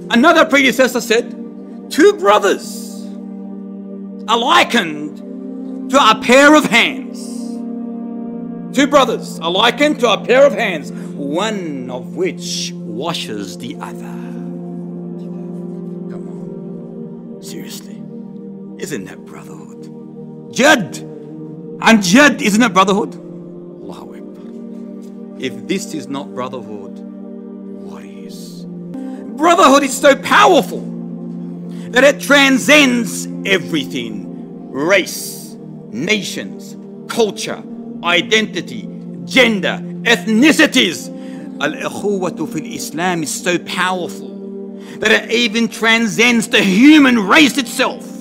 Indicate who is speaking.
Speaker 1: Another predecessor said, two brothers are likened to a pair of hands. Two brothers are likened to a pair of hands, one of which washes the other. Come on, seriously, isn't that brotherhood? Jad and Jad, isn't that brotherhood? Allahu Akbar. If this is not brotherhood, what is? Brotherhood is so powerful that it transcends everything: race, nations, culture, identity, gender, ethnicities. Al-Ukhuwatu fil Islam is so powerful that it even transcends the human race itself.